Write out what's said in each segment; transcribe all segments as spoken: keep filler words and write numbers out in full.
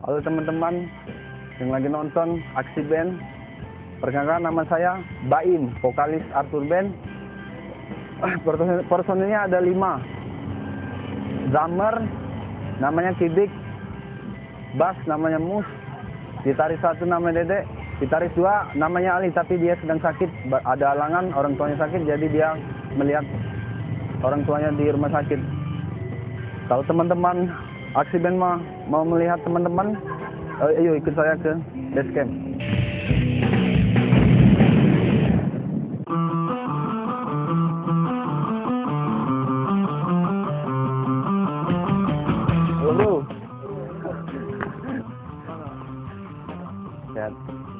Halo teman-teman yang lagi nonton Aksi Band. Perkenalkan, nama saya Baim, vokalis Arthur Band. Personilnya ada lima. Drummer namanya Kibik, bass namanya Mus, gitaris satu namanya Dede, gitaris dua namanya Ali, tapi dia sedang sakit, ada halangan, orang tuanya sakit, jadi dia melihat orang tuanya di rumah sakit. Kalau teman-teman Aksi Band mau, mau melihat teman-teman, ayo ikut saya ke base camp. Halo bro. Sehat.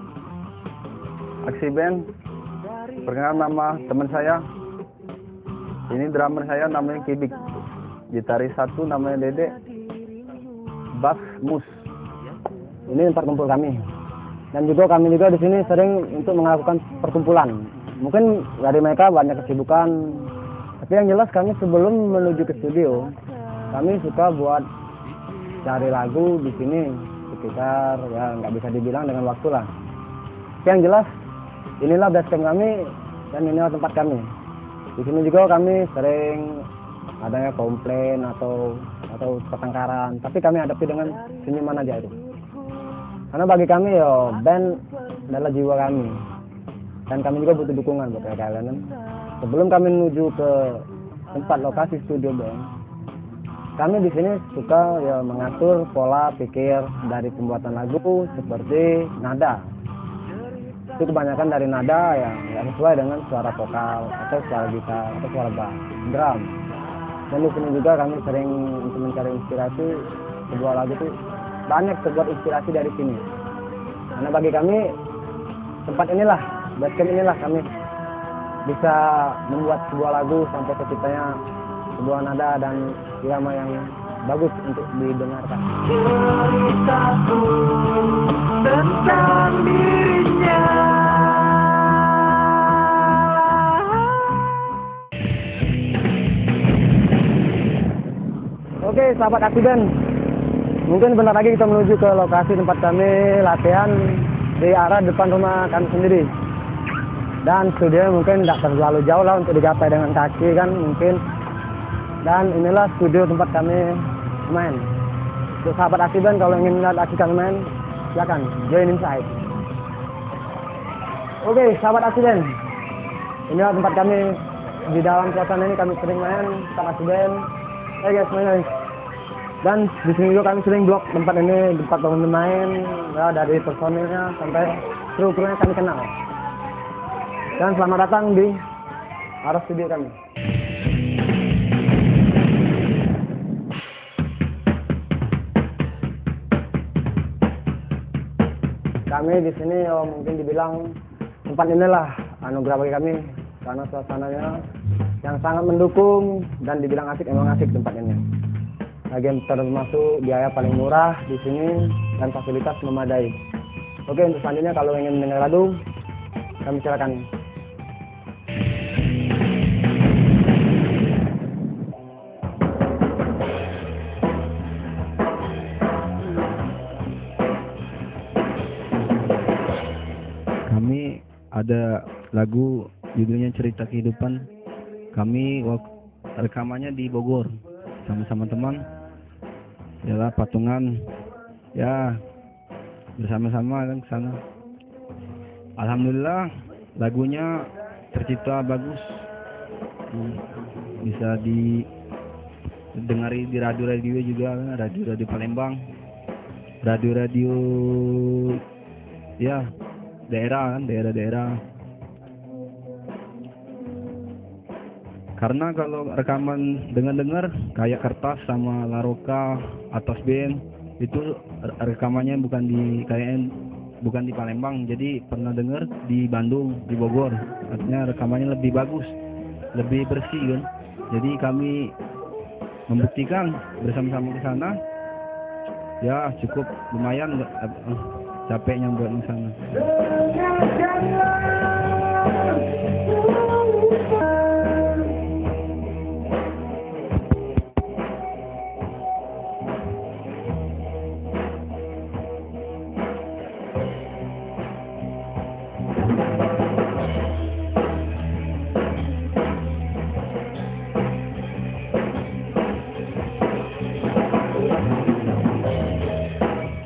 Aksi Band. Perkenalkan, nama teman saya. Ini drummer saya namanya Kibik. Gitaris satu namanya Dede. Bass Mus. Ini tempat kumpul kami. Dan juga kami juga di sini sering untuk melakukan perkumpulan. Mungkin dari mereka banyak kesibukan. Tapi yang jelas kami sebelum menuju ke studio, kami suka buat cari lagu di sini sekitar, ya nggak bisa dibilang dengan waktu lah. Tapi yang jelas inilah base camp kami dan inilah tempat kami. Di sini juga kami sering adanya komplain atau atau pertengkaran, tapi kami hadapi dengan senyuman aja itu. Karena bagi kami yo band adalah jiwa kami, dan kami juga butuh dukungan buat kalian. Sebelum kami menuju ke tempat lokasi studio band, kami di sini suka ya mengatur pola pikir dari pembuatan lagu seperti nada. Itu kebanyakan dari nada yang, yang sesuai dengan suara vokal atau suara gitar atau suara bass, drum. Dan di sini juga kami sering untuk mencari inspirasi sebuah lagu itu banyak terbuat inspirasi dari sini. Karena bagi kami tempat inilah, base camp inilah kami bisa membuat sebuah lagu sampai terciptanya sebuah nada dan irama yang bagus untuk didengarkan. Ceritaku tentang dirinya. Oke, sahabat Aksi Band, mungkin bentar lagi kita menuju ke lokasi tempat kami latihan di arah depan rumah kami sendiri. Dan studio mungkin tidak terlalu jauh lah untuk digapai dengan kaki kan mungkin. Dan inilah studio tempat kami main. Untuk sahabat Aksi Band, kalau ingin melihat Aksi kami main, silakan join inside. Oke, sahabat Aksi Band, inilah tempat kami. Di dalam suasana ini kami sering main tempat Aksi Band. Hey guys, main guys. Dan di sini juga kami sering blog tempat ini, tempat teman main, ya dari personilnya sampai kru-krunya kami kenal. Dan selamat datang di arah studio kami. Kami di sini oh, mungkin dibilang tempat inilah anugerah bagi kami karena suasananya yang sangat mendukung dan dibilang asik, emang asik tempat ini. Lagian termasuk biaya paling murah di sini dan fasilitas memadai. Oke, untuk selanjutnya kalau ingin mendengar lagu, kami silakan. Kami ada lagu judulnya Cerita Kehidupan. Kami rekamannya di Bogor sama-sama teman. Yalah patungan, ya bersama-sama kan ke sana. Alhamdulillah lagunya tercipta bagus, bisa didengari di radio-radio juga, radio-radio Palembang, radio-radio ya daerah kan, daerah-daerah. Karena kalau rekaman dengar-dengar kayak Kertas sama Laroka, Atas Band itu rekamannya bukan di kayaknya bukan di Palembang, jadi pernah dengar di Bandung, di Bogor. Artinya rekamannya lebih bagus, lebih bersih kan. Jadi kami membuktikan bersama-sama ke sana. Ya cukup lumayan capeknya buat di sana.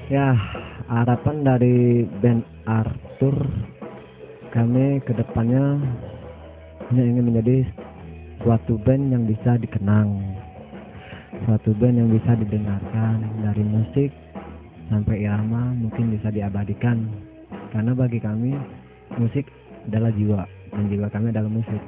Ya, harapan dari band Arthur, kami kedepannya hanya ingin menjadi suatu band yang bisa dikenang, suatu band yang bisa didengarkan dari musik sampai irama, mungkin bisa diabadikan. Karena bagi kami musik adalah jiwa dan jiwa kami adalah musik.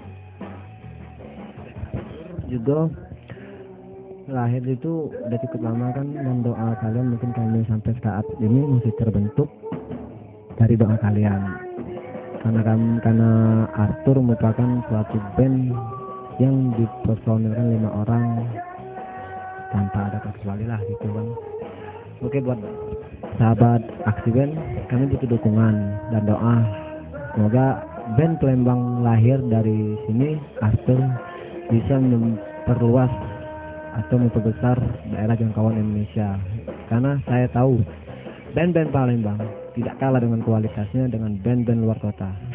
Juga lahir itu udah cukup lama kan, dan doa kalian mungkin kami sampai saat ini masih terbentuk dari doa kalian. Karena kami, karena Arthur merupakan suatu band yang dipersonilkan lima orang tanpa ada kecuali lah gitu bang. Oke, buat sahabat aksi band, kami butuh dukungan dan doa. Semoga band Palembang lahir dari sini, Arthur bisa memperluas atau memperbesar daerah jangkauan Indonesia. Karena saya tahu band-band Palembang tidak kalah dengan kualitasnya dengan band-band luar kota.